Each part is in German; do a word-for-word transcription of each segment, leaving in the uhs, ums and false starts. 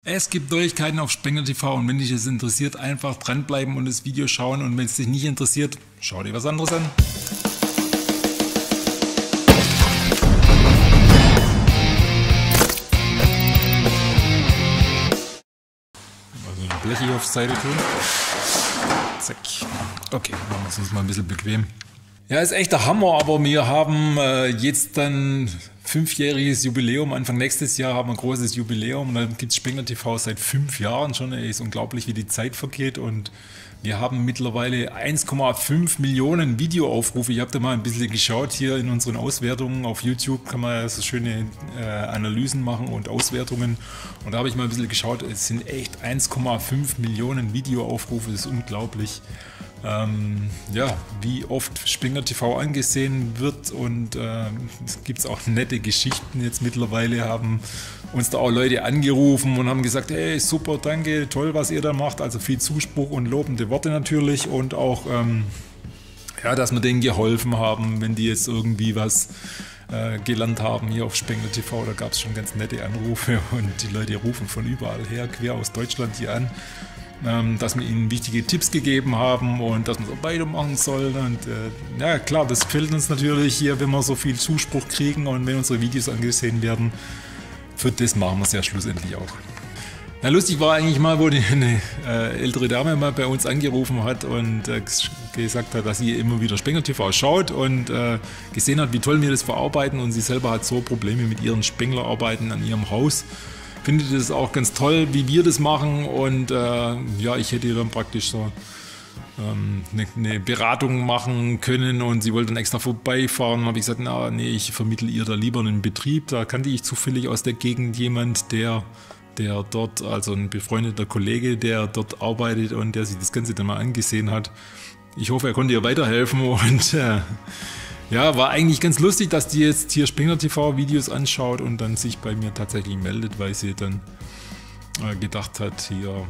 Es gibt Neuigkeiten auf Spengler T V und wenn dich das interessiert, einfach dranbleiben und das Video schauen und wenn es dich nicht interessiert, schau dir was anderes an. Also ein Blech hier auf die Seite tun. Zack. Okay, machen wir es uns mal ein bisschen bequem. Ja, ist echt der Hammer, aber wir haben äh, jetzt dann fünfjähriges Jubiläum. Anfang nächstes Jahr haben wir ein großes Jubiläum. Und dann gibt es Spengler T V seit fünf Jahren schon. Es ist unglaublich, wie die Zeit vergeht. Und wir haben mittlerweile eins Komma fünf Millionen Videoaufrufe. Ich habe da mal ein bisschen geschaut hier in unseren Auswertungen. Auf YouTube kann man so schöne äh, Analysen machen und Auswertungen. Und da habe ich mal ein bisschen geschaut. Es sind echt eins Komma fünf Millionen Videoaufrufe. Das ist unglaublich. Ähm, ja, wie oft Spengler T V angesehen wird und äh, es gibt auch nette Geschichten jetzt mittlerweile, haben uns da auch Leute angerufen und haben gesagt, hey super, danke, toll was ihr da macht, also viel Zuspruch und lobende Worte natürlich und auch, ähm, ja, dass wir denen geholfen haben, wenn die jetzt irgendwie was äh, gelernt haben hier auf Spengler T V, da gab es schon ganz nette Anrufe und die Leute rufen von überall her, quer aus Deutschland hier an. Dass wir ihnen wichtige Tipps gegeben haben und dass man so weitermachen soll. Und äh, ja klar, das gefällt uns natürlich hier, wenn wir so viel Zuspruch kriegen und wenn unsere Videos angesehen werden. Für das machen wir es ja schlussendlich auch. Ja, lustig war eigentlich mal, wo die, eine äh, ältere Dame mal bei uns angerufen hat und äh, gesagt hat, dass sie immer wieder Spengler T V schaut und äh, gesehen hat, wie toll wir das verarbeiten und sie selber hat so Probleme mit ihren Spenglerarbeiten an ihrem Haus. Findet das auch ganz toll, wie wir das machen und äh, ja, ich hätte dann praktisch so ähm, eine, eine Beratung machen können und sie wollte dann extra vorbeifahren. Habe ich gesagt, na nee, ich vermittle ihr da lieber einen Betrieb. Da kannte ich zufällig aus der Gegend jemand, der, der dort, also ein befreundeter Kollege, der dort arbeitet und der sich das Ganze dann mal angesehen hat. Ich hoffe, er konnte ihr weiterhelfen und äh, ja, war eigentlich ganz lustig, dass die jetzt hier Spengler T V Videos anschaut und dann sich bei mir tatsächlich meldet, weil sie dann äh, gedacht hat, hier,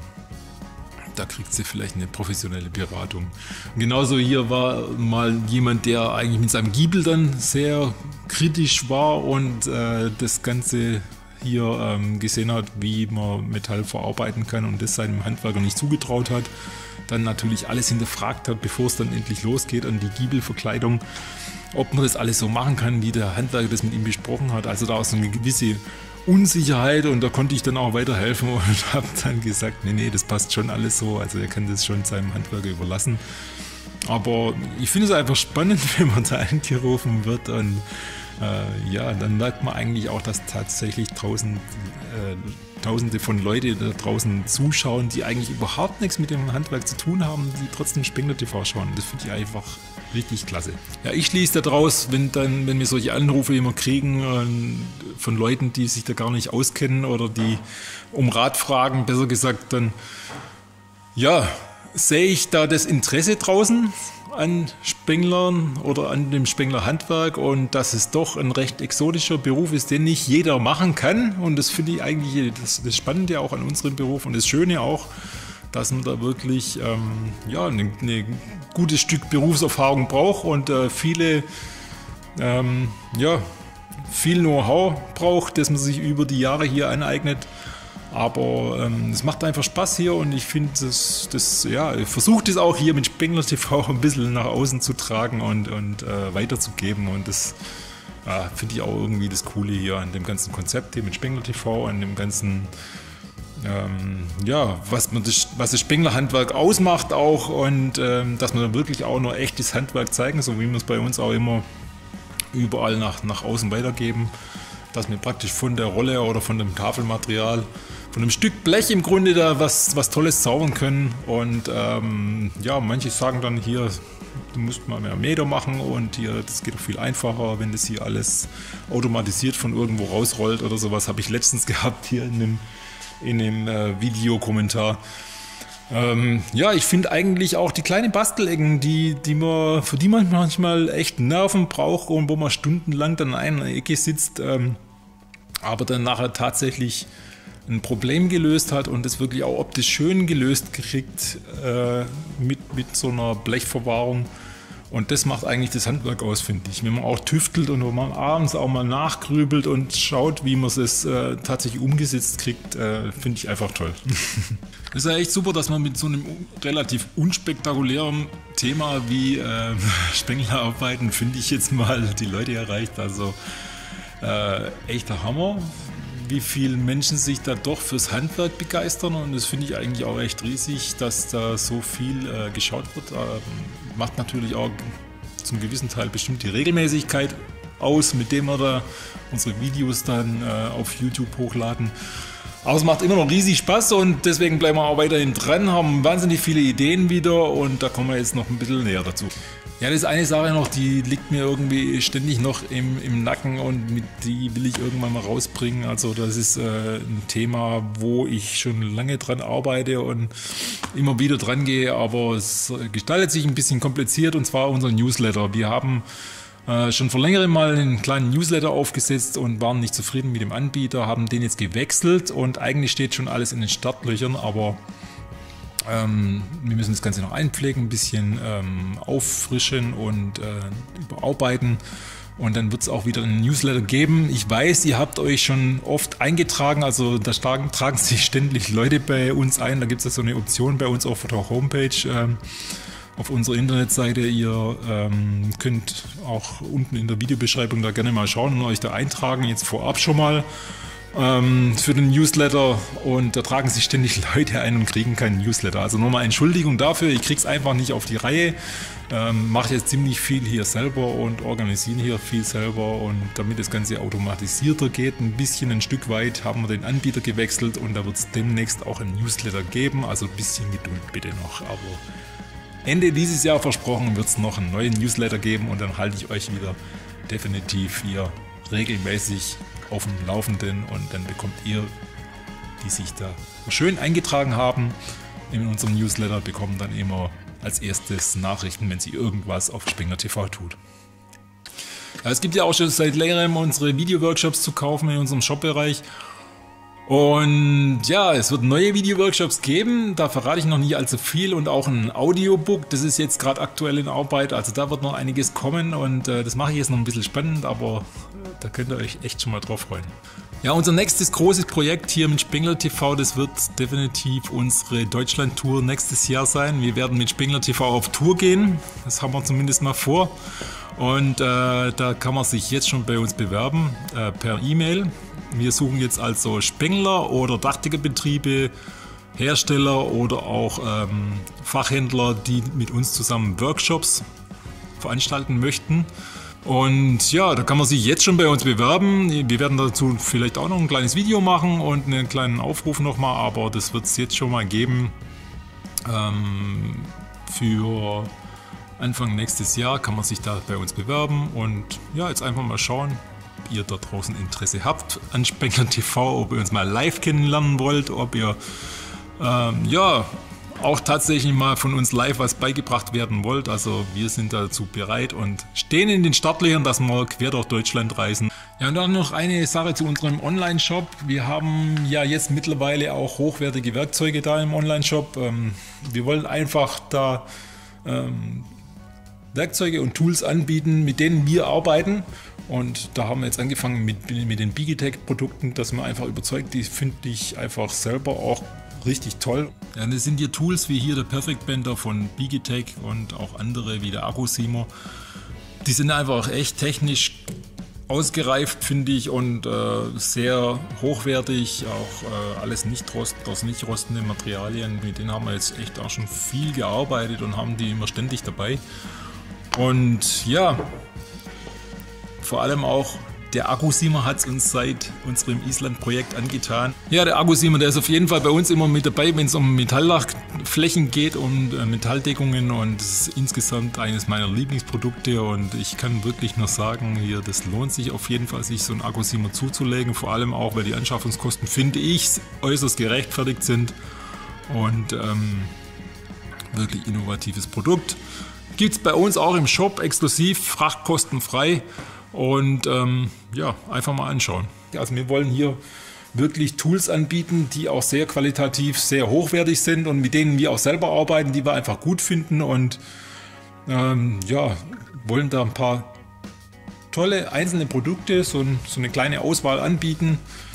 da kriegt sie vielleicht eine professionelle Beratung. Und genauso hier war mal jemand, der eigentlich mit seinem Giebel dann sehr kritisch war und äh, das Ganze hier ähm, gesehen hat, wie man Metall verarbeiten kann und das seinem Handwerker nicht zugetraut hat. Dann natürlich alles hinterfragt hat, bevor es dann endlich losgeht an die Giebelverkleidung. Ob man das alles so machen kann, wie der Handwerker das mit ihm besprochen hat. Also da ist eine gewisse Unsicherheit und da konnte ich dann auch weiterhelfen und habe dann gesagt, nee, nee, das passt schon alles so. Also er kann das schon seinem Handwerker überlassen. Aber ich finde es einfach spannend, wenn man da angerufen wird und äh, ja, dann merkt man eigentlich auch, dass tatsächlich tausend, äh, Tausende von Leuten da draußen zuschauen, die eigentlich überhaupt nichts mit dem Handwerk zu tun haben, die trotzdem Spengler T V schauen. Das finde ich einfach richtig klasse. Ja, ich schließe daraus, wenn, dann, wenn wir solche Anrufe immer kriegen äh, von Leuten, die sich da gar nicht auskennen oder die um Rat fragen, besser gesagt, dann ja, sehe ich da das Interesse draußen an Spenglern oder an dem Spengler Handwerk und dass es doch ein recht exotischer Beruf ist, den nicht jeder machen kann und das finde ich eigentlich das, das Spannende auch an unserem Beruf und das Schöne auch, dass man da wirklich ähm, ja, ein eine gutes Stück Berufserfahrung braucht und äh, viele ähm, ja, viel Know-how braucht, das man sich über die Jahre hier aneignet. Aber ähm, es macht einfach Spaß hier und ich finde, das, das, ja, versucht es auch hier mit Spengler T V ein bisschen nach außen zu tragen und, und äh, weiterzugeben. Und das äh, finde ich auch irgendwie das Coole hier an dem ganzen Konzept hier mit Spengler T V, an dem ganzen, ähm, ja, was, man das, was das Spengler Handwerk ausmacht auch und ähm, dass man dann wirklich auch nur echtes Handwerk zeigen, so wie wir es bei uns auch immer überall nach, nach außen weitergeben. Dass wir praktisch von der Rolle oder von dem Tafelmaterial, von einem Stück Blech im Grunde da was, was Tolles zaubern können. Und ähm, ja, manche sagen dann hier, du musst mal mehr Meter machen und hier, das geht doch viel einfacher, wenn das hier alles automatisiert von irgendwo rausrollt oder sowas. Habe ich letztens gehabt hier in dem, in dem äh, Videokommentar. Ähm, ja, ich finde eigentlich auch die kleinen Bastelecken, die, die man, für die man manchmal echt Nerven braucht und wo man stundenlang dann in einer Ecke sitzt, ähm, aber dann nachher tatsächlich ein Problem gelöst hat und es wirklich auch optisch schön gelöst kriegt äh, mit, mit so einer Blechverwahrung Und das macht eigentlich das Handwerk aus, finde ich. Wenn man auch tüftelt und wenn man abends auch mal nachgrübelt und schaut, wie man es äh, tatsächlich umgesetzt kriegt, äh, finde ich einfach toll. Das ist ja echt super, dass man mit so einem relativ unspektakulären Thema wie äh, Spenglerarbeiten, finde ich jetzt mal, die Leute erreicht. Also äh, echter Hammer, wie viele Menschen sich da doch fürs Handwerk begeistern, und das finde ich eigentlich auch echt riesig, dass da so viel äh, geschaut wird. Äh, macht natürlich auch zum gewissen Teil bestimmt die Regelmäßigkeit aus, mit dem wir da unsere Videos dann äh, auf YouTube hochladen. Aber es macht immer noch riesig Spaß, und deswegen bleiben wir auch weiterhin dran, haben wahnsinnig viele Ideen wieder, und da kommen wir jetzt noch ein bisschen näher dazu. Ja, das ist eine Sache noch, die liegt mir irgendwie ständig noch im, im Nacken, und mit die will ich irgendwann mal rausbringen. Also das ist äh, ein Thema, wo ich schon lange dran arbeite und immer wieder dran gehe, aber es gestaltet sich ein bisschen kompliziert, und zwar unser Newsletter. Wir haben äh, schon vor längerem mal einen kleinen Newsletter aufgesetzt und waren nicht zufrieden mit dem Anbieter, haben den jetzt gewechselt, und eigentlich steht schon alles in den Startlöchern, aber Ähm, wir müssen das Ganze noch einpflegen, ein bisschen ähm, auffrischen und äh, überarbeiten, und dann wird es auch wieder einen Newsletter geben. Ich weiß, ihr habt euch schon oft eingetragen, also da tragen, tragen sich ständig Leute bei uns ein. Da gibt es ja so eine Option bei uns auf der Homepage, ähm, auf unserer Internetseite. Ihr ähm, könnt auch unten in der Videobeschreibung da gerne mal schauen und euch da eintragen, jetzt vorab schon mal für den Newsletter, und da tragen sich ständig Leute ein und kriegen keinen Newsletter. Also nochmal Entschuldigung dafür, ich krieg's einfach nicht auf die Reihe. Ähm, mache jetzt ziemlich viel hier selber und organisiere hier viel selber, und damit das Ganze automatisierter geht, ein bisschen ein Stück weit, haben wir den Anbieter gewechselt, und da wird es demnächst auch ein Newsletter geben. Also ein bisschen Geduld bitte noch, aber Ende dieses Jahr versprochen wird es noch einen neuen Newsletter geben, und dann halte ich euch wieder definitiv hier regelmäßig auf dem Laufenden, und dann bekommt ihr, die sich da schön eingetragen haben in unserem Newsletter, bekommen dann immer als erstes Nachrichten, wenn sie irgendwas auf Spengler T V tut. Ja, es gibt ja auch schon seit längerem unsere Video-Workshops zu kaufen in unserem Shop-Bereich. Und ja, es wird neue Video-Workshops geben, da verrate ich noch nicht allzu viel, und auch ein Audiobook, das ist jetzt gerade aktuell in Arbeit, also da wird noch einiges kommen, und äh, das mache ich jetzt noch ein bisschen spannend, aber da könnt ihr euch echt schon mal drauf freuen. Ja, unser nächstes großes Projekt hier mit Spengler T V, das wird definitiv unsere Deutschland-Tour nächstes Jahr sein. Wir werden mit Spengler T V auf Tour gehen, das haben wir zumindest mal vor, und äh, da kann man sich jetzt schon bei uns bewerben, äh, per E-Mail. Wir suchen jetzt also Spengler oder Dachdeckerbetriebe, Hersteller oder auch ähm, Fachhändler, die mit uns zusammen Workshops veranstalten möchten. Und ja, da kann man sich jetzt schon bei uns bewerben. Wir werden dazu vielleicht auch noch ein kleines Video machen und einen kleinen Aufruf nochmal, aber das wird es jetzt schon mal geben. Ähm, für Anfang nächstes Jahr kann man sich da bei uns bewerben, und ja, jetzt einfach mal schauen, ob ihr da draußen Interesse habt an Spengler T V, ob ihr uns mal live kennenlernen wollt, ob ihr ähm, ja auch tatsächlich mal von uns live was beigebracht werden wollt. Also wir sind dazu bereit und stehen in den Startlöchern, dass wir quer durch Deutschland reisen. Ja, und dann noch eine Sache zu unserem Online-Shop. Wir haben ja jetzt mittlerweile auch hochwertige Werkzeuge da im Online-Shop. Ähm, wir wollen einfach da ähm, Werkzeuge und Tools anbieten, mit denen wir arbeiten. Und da haben wir jetzt angefangen mit, mit den Bigitech-Produkten, dass man einfach überzeugt, die finde ich einfach selber auch richtig toll. Ja, das sind hier Tools wie hier der Perfect Bender von Bigitech und auch andere wie der Akkusiemer. Die sind einfach echt technisch ausgereift, finde ich, und äh, sehr hochwertig. Auch äh, alles nicht rost, aus nicht rostende Materialien. Mit denen haben wir jetzt echt auch schon viel gearbeitet und haben die immer ständig dabei. Und ja, vor allem auch der Akkusiemer hat es uns seit unserem Island-Projekt angetan. Ja, der Akkusiemer, der ist auf jeden Fall bei uns immer mit dabei, wenn es um Metalldachflächen geht und äh, Metalldeckungen, und das ist insgesamt eines meiner Lieblingsprodukte, und ich kann wirklich nur sagen, hier, das lohnt sich auf jeden Fall, sich so einen Akkusiemer zuzulegen, vor allem auch, weil die Anschaffungskosten, finde ich, äußerst gerechtfertigt sind, und ähm, wirklich innovatives Produkt. Gibt es bei uns auch im Shop exklusiv, frachtkostenfrei. Und ähm, ja, einfach mal anschauen. Also wir wollen hier wirklich Tools anbieten, die auch sehr qualitativ, sehr hochwertig sind und mit denen wir auch selber arbeiten, die wir einfach gut finden. Und Ähm, ja, wollen da ein paar tolle einzelne Produkte, so, ein, so eine kleine Auswahl anbieten.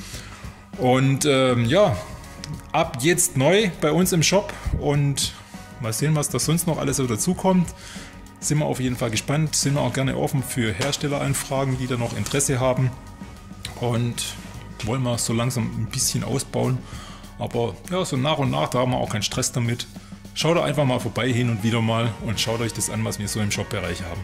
Und ähm, ja, ab jetzt neu bei uns im Shop und mal sehen, was da sonst noch alles so dazukommt. Sind wir auf jeden Fall gespannt, sind wir auch gerne offen für Herstelleranfragen, die da noch Interesse haben. Und wollen wir so langsam ein bisschen ausbauen. Aber ja, so nach und nach, da haben wir auch keinen Stress damit. Schaut einfach mal vorbei hin und wieder mal und schaut euch das an, was wir so im Shop-Bereich haben.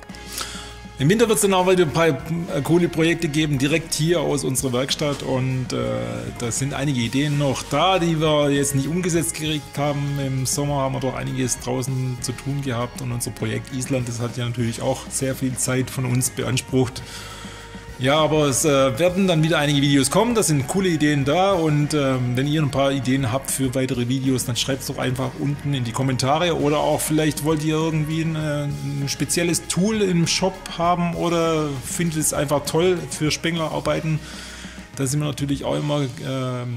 Im Winter wird es dann auch wieder ein paar äh, coole Projekte geben, direkt hier aus unserer Werkstatt. Und äh, da sind einige Ideen noch da, die wir jetzt nicht umgesetzt gekriegt haben. Im Sommer haben wir doch einiges draußen zu tun gehabt. Und unser Projekt Island, das hat ja natürlich auch sehr viel Zeit von uns beansprucht. Ja, aber es äh, werden dann wieder einige Videos kommen, da sind coole Ideen da und ähm, wenn ihr ein paar Ideen habt für weitere Videos, dann schreibt es doch einfach unten in die Kommentare oder auch vielleicht wollt ihr irgendwie ein, äh, ein spezielles Tool im Shop haben oder findet es einfach toll für Spenglerarbeiten. Da sind wir natürlich auch immer ähm,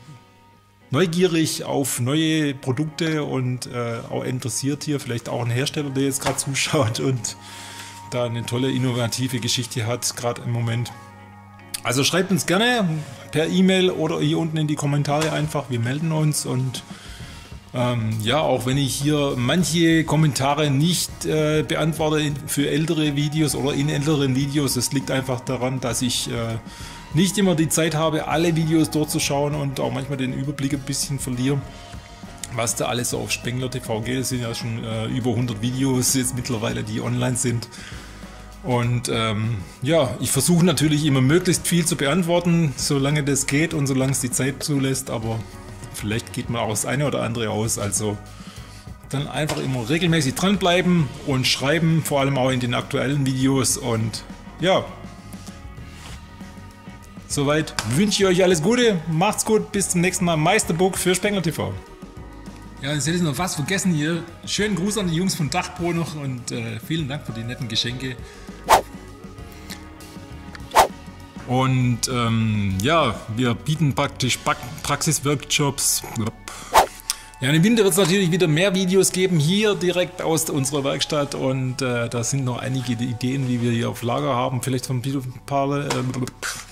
neugierig auf neue Produkte und äh, auch interessiert hier, vielleicht auch ein Hersteller, der jetzt gerade zuschaut und da eine tolle, innovative Geschichte hat, gerade im Moment. Also schreibt uns gerne per E-Mail oder hier unten in die Kommentare einfach. Wir melden uns und ähm, ja, auch wenn ich hier manche Kommentare nicht äh, beantworte für ältere Videos oder in älteren Videos, das liegt einfach daran, dass ich äh, nicht immer die Zeit habe, alle Videos durchzuschauen und auch manchmal den Überblick ein bisschen verliere, was da alles so auf Spengler T V geht. Es sind ja schon äh, über hundert Videos jetzt mittlerweile, die online sind. Und ähm, ja, ich versuche natürlich immer möglichst viel zu beantworten, solange das geht und solange es die Zeit zulässt, aber vielleicht geht mir auch das eine oder andere aus. Also dann einfach immer regelmäßig dranbleiben und schreiben, vor allem auch in den aktuellen Videos. Und ja, soweit wünsche ich euch alles Gute, macht's gut, bis zum nächsten Mal. Meisterburg für Spengler T V. Ja, jetzt hätte ich noch was vergessen hier. Schönen Gruß an die Jungs von Dachpro noch und äh, vielen Dank für die netten Geschenke. Und ähm, ja, wir bieten praktisch Praxisworkshops. Ja, im Winter wird es natürlich wieder mehr Videos geben, hier direkt aus unserer Werkstatt. Und äh, da sind noch einige Ideen, wie wir hier auf Lager haben. Vielleicht von ein paar... Äh,